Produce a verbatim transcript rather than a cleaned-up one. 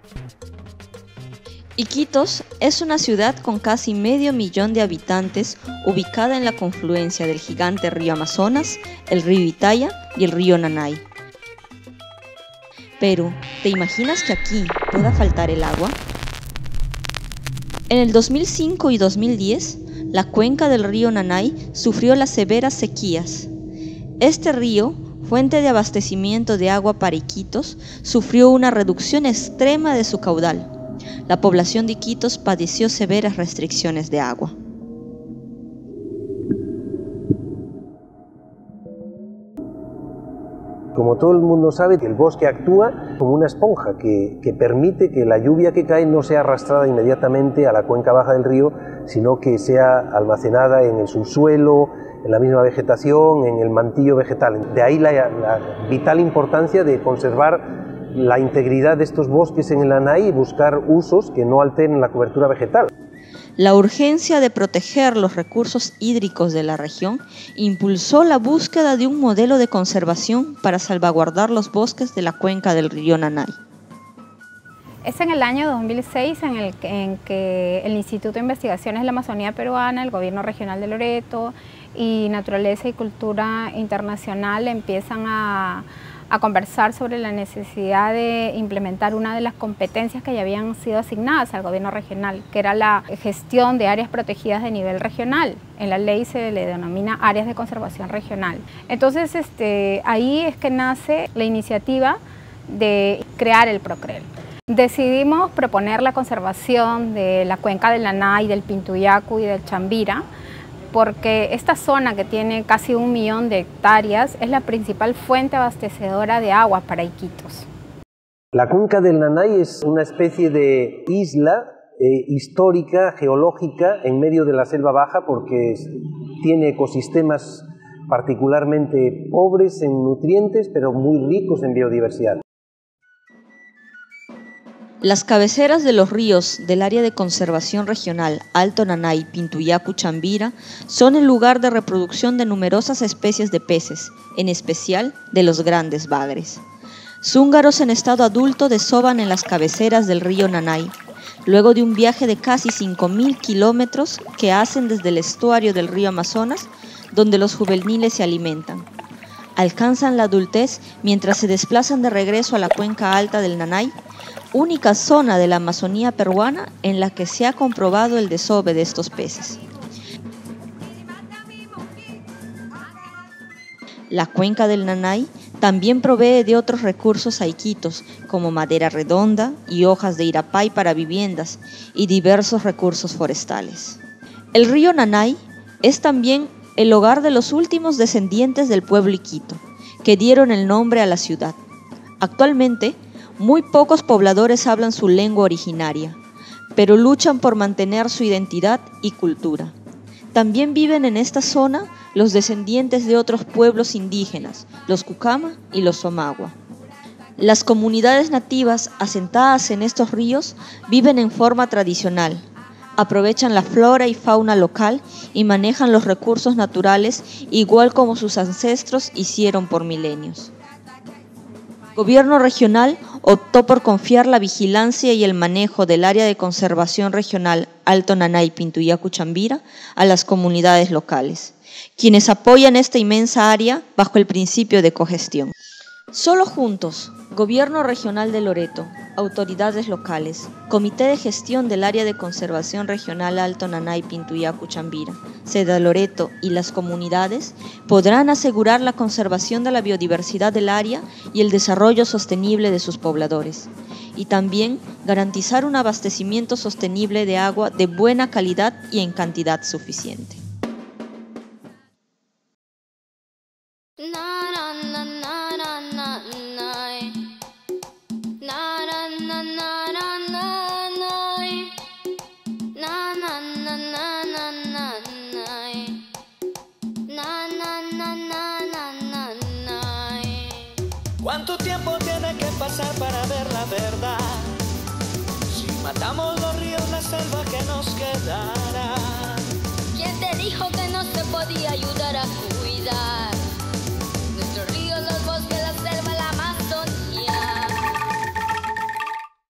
Iquitos es una ciudad con casi medio millón de habitantes ubicada en la confluencia del gigante río Amazonas, el río Itaia y el río Nanay. Pero, ¿te imaginas que aquí pueda faltar el agua? En el dos mil cinco y dos mil diez, la cuenca del río Nanay sufrió las severas sequías. Este río, fuente de abastecimiento de agua para Iquitos, sufrió una reducción extrema de su caudal. La población de Iquitos padeció severas restricciones de agua. Como todo el mundo sabe, el bosque actúa como una esponja que, que permite que la lluvia que cae no sea arrastrada inmediatamente a la cuenca baja del río, sino que sea almacenada en el subsuelo, en la misma vegetación, en el mantillo vegetal. De ahí la, la vital importancia de conservar la integridad de estos bosques en el Nanay y buscar usos que no alteren la cobertura vegetal. La urgencia de proteger los recursos hídricos de la región impulsó la búsqueda de un modelo de conservación para salvaguardar los bosques de la cuenca del río Nanay. Es en el año dos mil seis en el que, en que el Instituto de Investigaciones de la Amazonía Peruana, el Gobierno Regional de Loreto y Naturaleza y Cultura Internacional empiezan a a conversar sobre la necesidad de implementar una de las competencias que ya habían sido asignadas al gobierno regional, que era la gestión de áreas protegidas de nivel regional. En la ley se le denomina áreas de conservación regional. Entonces, este, ahí es que nace la iniciativa de crear el PROCREL. Decidimos proponer la conservación de la cuenca del Nanay, del Pintuyacu y del Chambira, porque esta zona que tiene casi un millón de hectáreas es la principal fuente abastecedora de agua para Iquitos. La cuenca del Nanay es una especie de isla eh, histórica, geológica, en medio de la selva baja, porque es, tiene ecosistemas particularmente pobres en nutrientes, pero muy ricos en biodiversidad. Las cabeceras de los ríos del área de conservación regional Alto Nanay, Pintuyacu, Chambira son el lugar de reproducción de numerosas especies de peces, en especial de los grandes bagres. Zúngaros en estado adulto desovan en las cabeceras del río Nanay, luego de un viaje de casi cinco mil kilómetros que hacen desde el estuario del río Amazonas, donde los juveniles se alimentan. Alcanzan la adultez mientras se desplazan de regreso a la cuenca alta del Nanay, única zona de la Amazonía peruana en la que se ha comprobado el desove de estos peces. La cuenca del Nanay también provee de otros recursos a Iquitos, como madera redonda y hojas de irapay para viviendas y diversos recursos forestales. El río Nanay es también el hogar de los últimos descendientes del pueblo Iquito, que dieron el nombre a la ciudad. Actualmente, muy pocos pobladores hablan su lengua originaria, pero luchan por mantener su identidad y cultura. También viven en esta zona los descendientes de otros pueblos indígenas, los Cucama y los Somagua. Las comunidades nativas asentadas en estos ríos viven en forma tradicional, aprovechan la flora y fauna local y manejan los recursos naturales igual como sus ancestros hicieron por milenios. El gobierno regional optó por confiar la vigilancia y el manejo del área de conservación regional Alto Nanay, Pintuyacu, Chambira a las comunidades locales, quienes apoyan esta inmensa área bajo el principio de cogestión. Solo juntos, Gobierno Regional de Loreto, autoridades locales, Comité de Gestión del Área de Conservación Regional Alto Nanay, Pintuyacu, Chambira, Seda Loreto y las comunidades podrán asegurar la conservación de la biodiversidad del área y el desarrollo sostenible de sus pobladores, y también garantizar un abastecimiento sostenible de agua de buena calidad y en cantidad suficiente. ¿Cuánto tiempo tiene que pasar para ver la verdad? Si matamos los ríos, la selva que nos quedará. ¿Quién te dijo que no se podía ayudar a cuidar nuestros ríos, los bosques, las